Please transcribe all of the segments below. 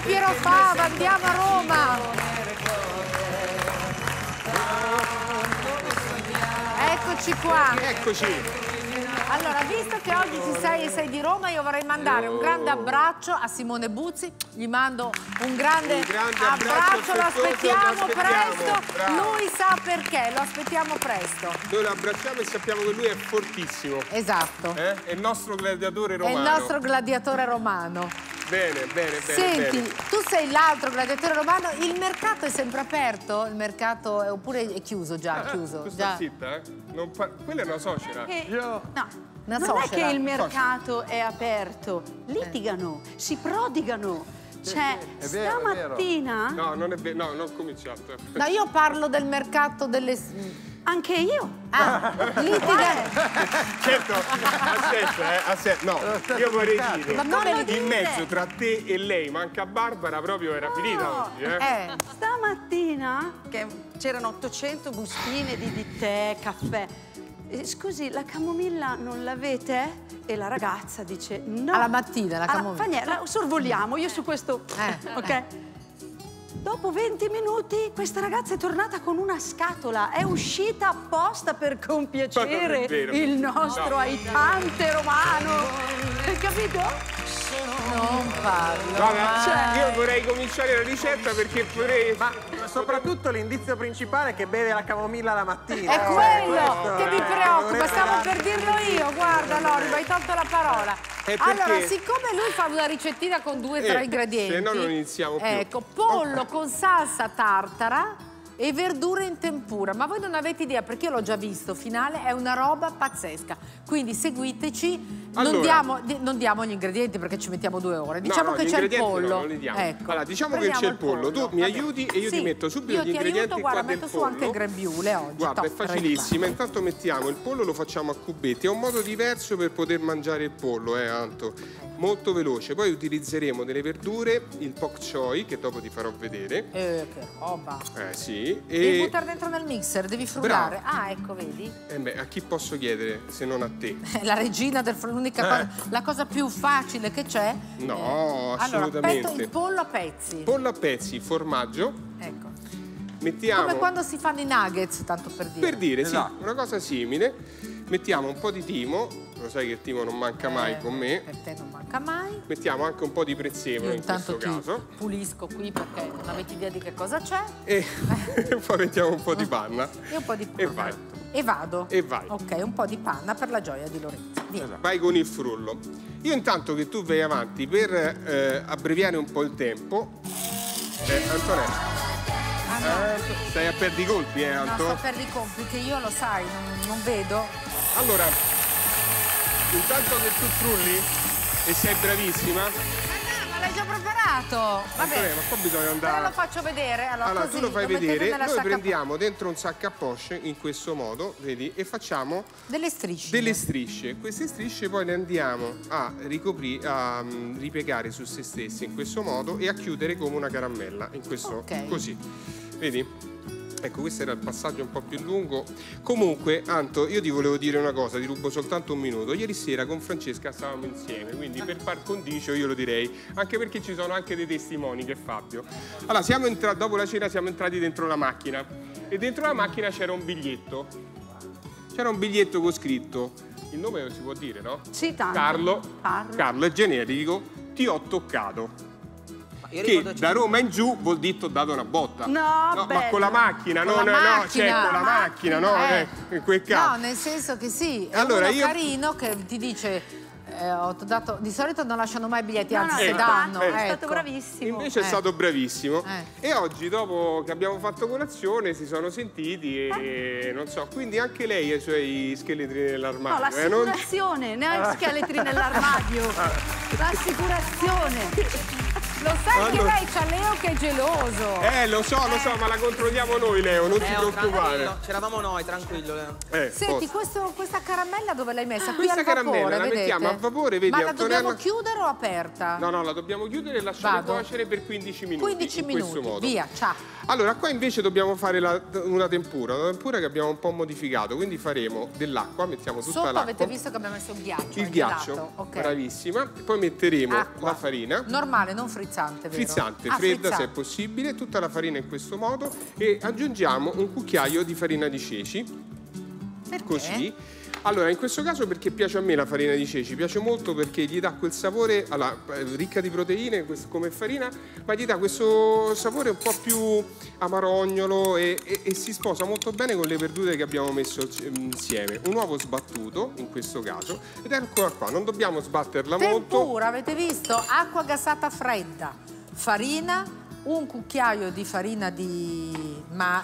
Piero Fava, andiamo a Roma. Eccoci qua. Eccoci. Allora, visto che oggi ci sei e sei di Roma, io vorrei mandare un grande abbraccio a Simone Buzzi. Gli mando un grande abbraccio, lo aspettiamo presto. Bravo. Lui sa perché, lo aspettiamo presto. Noi lo abbracciamo e sappiamo che lui è fortissimo. Esatto. È il nostro gladiatore romano. È il nostro gladiatore romano. Bene, bene, bene. Senti, bene. tu sei l'altro gladiatore romano, il mercato è sempre aperto? Il mercato oppure è chiuso già? Chiuso, Tu già. sta zitta, eh? Quella è una suocera. No, Una non è suocera. che il mercato è aperto, litigano, si prodigano. Cioè, è vero, stamattina No, non è vero, no, non ho cominciato. No, io parlo del mercato delle... anche io. Ah, litigano. Certo, aspetta, no, io vorrei dire, Ma come lo li... dite? in mezzo tra te e lei, manca Barbara, proprio era finita oggi, Stamattina che c'erano 800 bustine di tè, caffè. Scusi, la camomilla non l'avete? E la ragazza dice no. Alla mattina la camomilla. Fa niente, la sorvoliamo, io su questo... ok? Dopo 20 minuti questa ragazza è tornata con una scatola, è uscita apposta per compiacere il nostro aiutante romano. Hai capito? Non parlo. Guarda, io vorrei cominciare la ricetta perché vorrei... Ma soprattutto l'indizio principale è che beve la camomilla la mattina. È quello che mi preoccupa, stavo per dirlo io, guarda Lori, mi hai tolto la parola. Perché? Allora, siccome lui fa una ricettina con 2 o 3 ingredienti, se no non iniziamo più. Ecco, pollo con salsa tartara e verdure in tempura. Ma voi non avete idea, perché io l'ho già visto, finale, è una roba pazzesca. Quindi seguiteci, Allora, non diamo gli ingredienti perché ci mettiamo 2 ore. Diciamo che c'è il pollo. No, non li diamo. Ecco, allora, diciamo che prendiamo c'è il pollo. Tu mi aiuti e io ti metto subito gli ingredienti aiuto, guarda, qua del metto pollo. su anche il grembiule oggi. Guarda, è Top, facilissima. Intanto mettiamo il pollo, lo facciamo a cubetti. È un modo diverso per poter mangiare il pollo, Anto. Molto veloce. Poi utilizzeremo delle verdure, il pok choi, che dopo ti farò vedere. Che roba. Sì. Devi buttare dentro nel mixer, devi frullare. Bravo. Ah, ecco, vedi? Beh, a chi posso chiedere se non a te? La regina l'unica cosa, la cosa più facile che c'è. No, assolutamente. Allora, il pollo a pezzi. Pollo a pezzi, formaggio. Ecco. Mettiamo... Come quando si fanno i nuggets, tanto per dire. Per dire, Esatto. sì, una cosa simile. Mettiamo un po' di timo, lo sai che il timo non manca mai con me. Per te non manca mai. Mettiamo anche un po' di prezzemolo Io in questo intanto caso. pulisco qui perché non avete idea di che cosa c'è. E poi mettiamo un po' di panna. E un po' di panna. E vai. E vado. E vai. Ok, un po' di panna per la gioia di Lorenzo. Vieni. Vai con il frullo. Io intanto che tu vai avanti per abbreviare un po' il tempo. Antonella. Stai a perdicolpi, Anto? No, sto per i compiti, che io lo sai, non vedo. Allora, intanto che tu frulli e sei bravissima. Ma l'hai già preparato. Antonella, ma qua bisogna andare. Però lo faccio vedere. Allora Allora, così, tu lo fai mettete vedere, nella noi sacca prendiamo dentro un sacco a poche in questo modo, vedi, e facciamo delle strisce. delle strisce. Queste strisce poi le andiamo a ripiegare su se stesse in questo modo e a chiudere come una caramella, in questo, così, vedi? Ecco, questo era il passaggio un po' più lungo. Comunque, Anto, io ti volevo dire una cosa, ti rubo soltanto un minuto. Ieri sera con Francesca stavamo insieme, quindi per par condicio io lo direi, anche perché ci sono anche dei testimoni, che è Fabio. Allora, dopo la cena siamo entrati dentro la macchina e dentro la macchina c'era un biglietto. C'era un biglietto con scritto, il nome si può dire, no? Sì, tanto. Carlo è generico, ti ho toccato. Che da Roma in giù vuol dire t'ho dato una botta. No, ma con la macchina, con la macchina, no? In quel caso. No, nel senso che sì, è allora, uno carino che ti dice ho dato, di solito non lasciano mai biglietti, anzi se danno. È stato bravissimo. Invece è stato bravissimo. E oggi, dopo che abbiamo fatto colazione, si sono sentiti e non so, quindi anche lei ha i suoi scheletri nell'armadio. No, l'assicurazione, ne ha scheletri nell'armadio. L'assicurazione. Lo sai che lei c'ha Leo che è geloso. Lo so, ma la controlliamo noi, Leo, non ti preoccupare. C'eravamo noi, tranquillo, Leo. Senti, questa caramella dove l'hai messa? Qui Questa al vapore, caramella la vedete? mettiamo a vapore, vedi, Ma la Antonella? dobbiamo chiudere o aperta? No, la dobbiamo chiudere e lasciare cuocere per 15 minuti. 15 minuti, questo modo. via, ciao. Allora, qua invece dobbiamo fare una tempura che abbiamo un po' modificato, quindi faremo dell'acqua, mettiamo tutta l'acqua. Sotto avete visto che abbiamo messo il ghiaccio. Il ghiaccio, okay. Bravissima. Poi metteremo acqua. la farina. Normale, non frizzante, vero? Frizzante, fredda frizzante. se è possibile, tutta la farina in questo modo e aggiungiamo un cucchiaio di farina di ceci. Perché? Così. Allora, in questo caso perché piace a me la farina di ceci, piace molto perché gli dà quel sapore, ricca di proteine come farina, ma gli dà questo sapore un po' più amarognolo e si sposa molto bene con le verdure che abbiamo messo insieme. Un uovo sbattuto, in questo caso, ed eccola qua, non dobbiamo sbatterla molto. Tempura, avete visto? Acqua gassata fredda, farina, un cucchiaio di farina di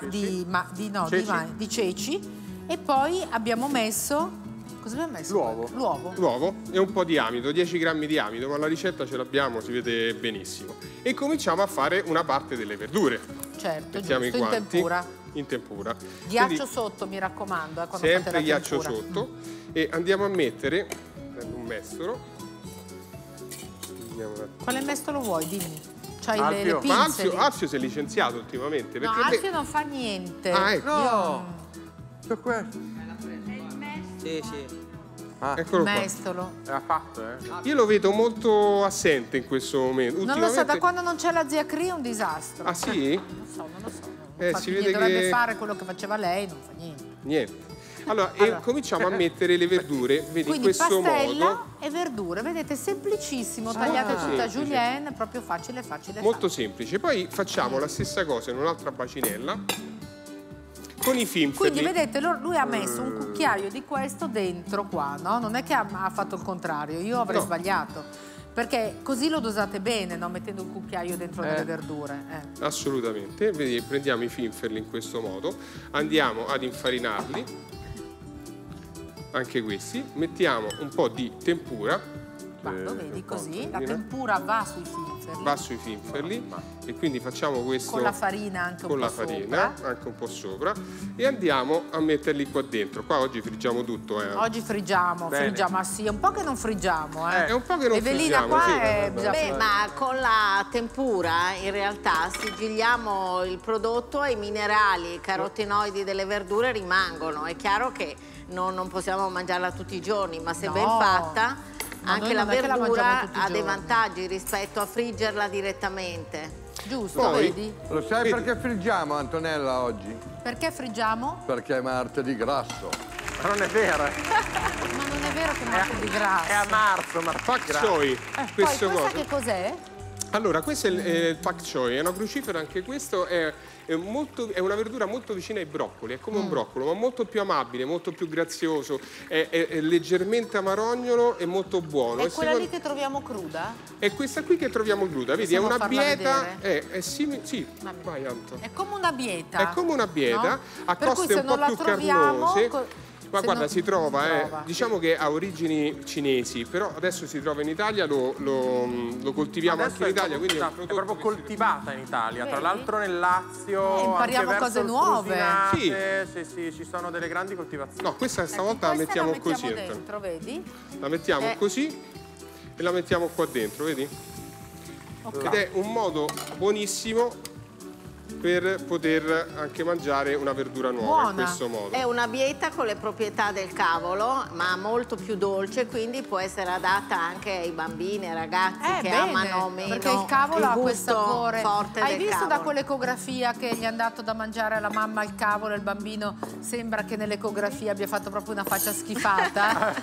ceci. E poi abbiamo messo... Cosa abbiamo messo? L'uovo. L'uovo e un po' di amido, 10 grammi di amido, ma la ricetta ce l'abbiamo, si vede benissimo. E cominciamo a fare una parte delle verdure. Certo, mettiamo giusto, i guanti, in tempura. In tempura. Ghiaccio Quindi, sotto, mi raccomando. Quando sempre fate la ghiaccio tempura. sotto. E andiamo a mettere un mestolo. Quale mestolo vuoi? Dimmi. C'hai le pinze. Ma Alfio si è licenziato ultimamente. No, Alfio non fa niente. Ah, ecco. No! C'è questo. Sì. Eccolo mestolo. Era fatto, Io lo vedo molto assente in questo momento. Non lo so, da quando non c'è la zia Cri è un disastro. Ah sì? Non lo so. Non si vede dovrebbe fare quello che faceva lei, non fa niente. Niente. Allora, cominciamo a mettere le verdure, vedi, quindi in questo pastella modo. e verdure, vedete, semplicissimo, tagliate tutta julienne, proprio facile. Molto semplice. Poi facciamo la stessa cosa in un'altra bacinella con i finferli. Quindi vedete, lui ha messo un cucchiaio di questo dentro qua, no? Non è che ha fatto il contrario, io avrei sbagliato. Perché così lo dosate bene, no? Mettendo un cucchiaio dentro delle verdure. Assolutamente. Vedi, prendiamo i finferli in questo modo, andiamo ad infarinarli. Anche questi, mettiamo un po' di tempura. Lo vedi così, la tempura va sui finferli. Va sui finferli e quindi facciamo questo con la farina anche un po' farina, anche un po' sopra e andiamo a metterli qua dentro. Qua oggi friggiamo tutto. Oggi friggiamo, sì, è un po' che non friggiamo. È un po' che non Evelina, friggiamo, qua sì. Ma con la tempura in realtà sigilliamo il prodotto e i minerali, i carotenoidi delle verdure rimangono. È chiaro che non possiamo mangiarla tutti i giorni, ma se ben fatta anche la verdura ha dei vantaggi rispetto a friggerla direttamente. Giusto, vedi? Lo sai perché friggiamo, Antonella, oggi? Perché friggiamo? Perché è martedì grasso. Ma non è vero. Ma non è vero che è martedì grasso. È a marzo, Pak choi. Questa che cos'è? Allora, questo è il pak choi, è una crucifera, anche questo è una verdura molto vicina ai broccoli, è come un broccolo, ma molto più amabile, molto più grazioso, è leggermente amarognolo e molto buono. È quella lì che troviamo cruda? È questa qui che troviamo cruda, vedi, è una bieta, sì, vai Anto. È come una bieta. È come una bieta, no? a coste un po' più carnose. Ma guarda, si trova, diciamo che ha origini cinesi, però adesso si trova in Italia, lo coltiviamo anche in Italia. Quindi è proprio coltivata in Italia, tra l'altro nel Lazio, impariamo anche cose verso nuove. Sì, ci sono delle grandi coltivazioni. No, questa stavolta la mettiamo così. Dentro, vedi? La mettiamo così e la mettiamo qua dentro, vedi? Okay. Ed è un modo buonissimo per poter anche mangiare una verdura nuova in questo modo. È una bieta con le proprietà del cavolo, ma molto più dolce, quindi può essere adatta anche ai bambini, ai ragazzi che amano meno perché il cavolo ha quel sapore forte. Hai visto da quell'ecografia che gli hanno dato da mangiare alla mamma il cavolo e il bambino sembra che nell'ecografia abbia fatto proprio una faccia schifata?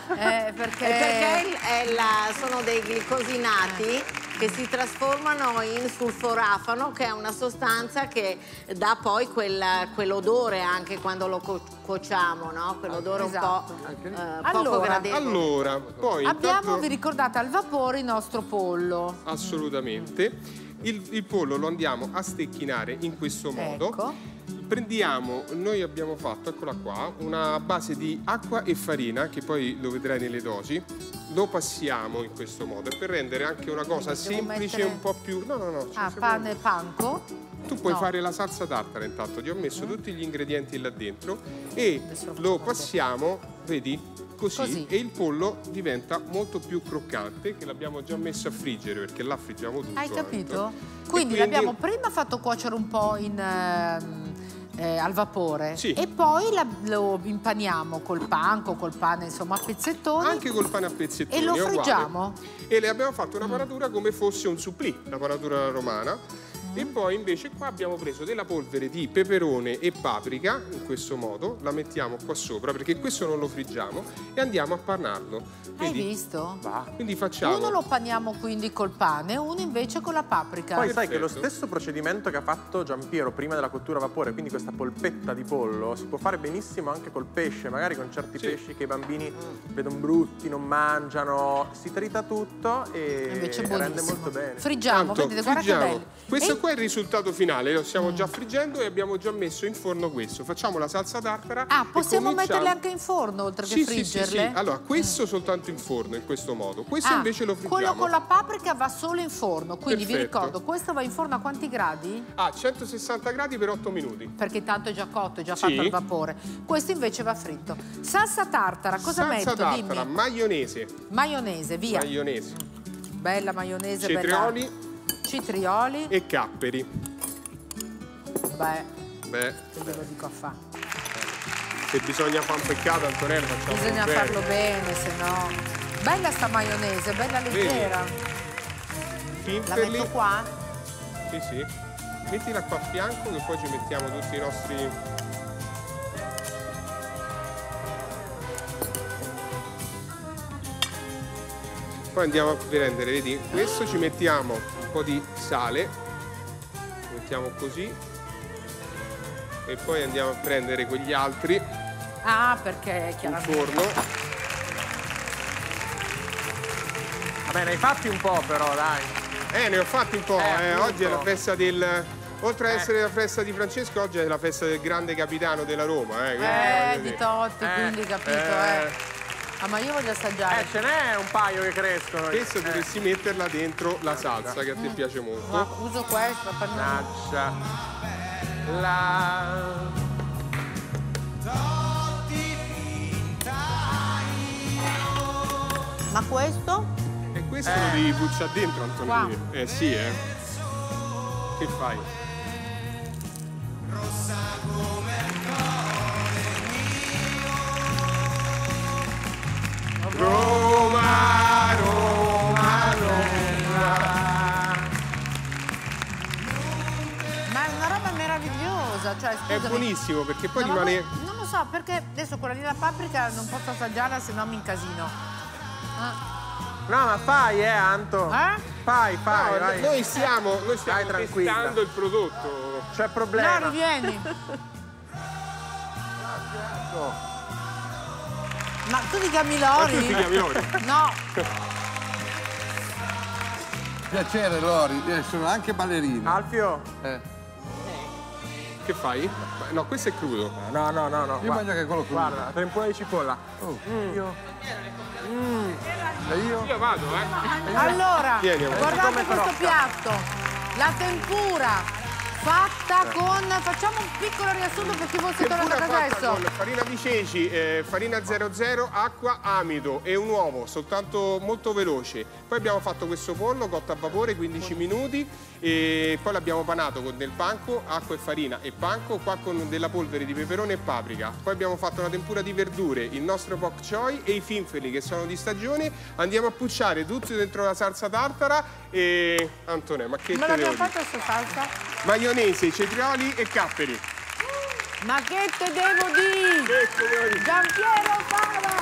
Perché sono dei glicosinati che si trasformano in sulforafano, che è una sostanza che dà poi quell'odore anche quando lo cuociamo, no? Quell'odore un po' poco gradevole. Allora, poi abbiamo, vi ricordate, al vapore il nostro pollo. Assolutamente. Il pollo lo andiamo a stecchinare in questo modo. Prendiamo, noi abbiamo fatto, eccola qua, una base di acqua e farina, che poi lo vedrai nelle dosi. lo passiamo in questo modo, per rendere anche una cosa semplice, un po' più... No. Pane panko? Tu puoi fare la salsa tartara intanto, ti ho messo tutti gli ingredienti là dentro e lo passiamo, vedi? Così, e il pollo diventa molto più croccante, che l'abbiamo già messo a friggere, perché là friggiamo tutto. Hai capito? Quindi l'abbiamo prima fatto cuocere un po' al vapore, e poi lo impaniamo col panco, col pane insomma a pezzettoni. Anche col pane a pezzettoni. E lo friggiamo. E le abbiamo fatto una panatura come fosse un supplì, la panatura romana. E poi invece qua abbiamo preso della polvere di peperone e paprika, in questo modo, la mettiamo qua sopra, perché questo non lo friggiamo, e andiamo a panarlo. Hai visto? Quindi facciamo... Uno lo paniamo quindi col pane, uno invece con la paprika. Poi sai che lo stesso procedimento che ha fatto Giampiero prima della cottura a vapore, quindi questa polpetta di pollo, si può fare benissimo anche col pesce, magari con certi pesci che i bambini vedono brutti, non mangiano, si trita tutto e invece rende molto bene. Friggiamo, vedete, guarda che bello. Questo qua è il risultato finale, lo stiamo già friggendo e abbiamo già messo in forno questo. Facciamo la salsa tartara. Possiamo metterle anche in forno oltre che friggerle? Sì. Allora, questo soltanto in forno, in questo modo. Questo invece lo friggiamo. Quello con la paprika va solo in forno, quindi vi ricordo, questo va in forno a quanti gradi? A 160 gradi per 8 minuti. Perché tanto è già cotto, è già fatto al vapore. Questo invece va fritto. Salsa tartara, cosa metto? Salsa tartara, maionese. Maionese, via. Maionese. Bella maionese, cetrioli. Bella. Citrioli e capperi. Beh, che ve lo dico a fare? Se bisogna fare un peccato, Antonella, facciamo bisogna farlo bene, se no. Bella sta maionese, bella leggera. La metto qua? Sì. Mettila qua a fianco, che poi ci mettiamo tutti i nostri... Poi andiamo a prendere, vedi? Questo ci mettiamo un po' di sale, mettiamo così, e poi andiamo a prendere quegli altri. Perché chiaramente... In forno. Vabbè, ne hai fatti un po' però, dai. Ne ho fatti un po'. Oggi è la festa del... Oltre ad essere la festa di Francesco, oggi è la festa del grande capitano della Roma. Di Totti, quindi capito, ma io voglio assaggiare. Ce n'è un paio che crescono. Questo dovresti metterla dentro la salsa, che a te piace molto. Ma uso questa per Ma questo? E questo lo devi bucciare dentro, Antonino. Sì, Che fai? Rossa come il cuore mio. Roma, Roma, Roma. Ma è una roba meravigliosa, cioè scusami. È buonissimo perché poi rimane... Non lo so, perché adesso quella lì la paprika non posso assaggiarla, se no mi incasino. No, ma fai, Anto. Fai, vai. Noi stiamo testando il prodotto. C'è problema. No, rivieni. Ma tu ti chiami Lori? Ma tu ti chiami Lori? No. Piacere, Lori. Sono anche ballerina. Alfio. Che fai? No, questo è crudo. No. Io mangio anche quello crudo. Guarda, tempura di cipolla. Io vado, Allora, guardate questo piatto. La tempura fatta con... Facciamo un piccolo riassunto per chi fosse tornato a casa adesso. Con farina di ceci, farina 00, acqua, amido e un uovo, soltanto molto veloce. Poi abbiamo fatto questo pollo cotto a vapore 15 minuti e poi l'abbiamo panato con del panko, acqua e farina e panko, qua con della polvere di peperone e paprika. Poi abbiamo fatto una tempura di verdure, il nostro bok choy e i finferi che sono di stagione. Andiamo a pucciare tutto dentro la salsa tartara e... Antonè, ma che te l'abbiamo devo fatta questa salsa? Maionese, cetrioli e capperi. Ma che te devo dire? Giampiero Fava!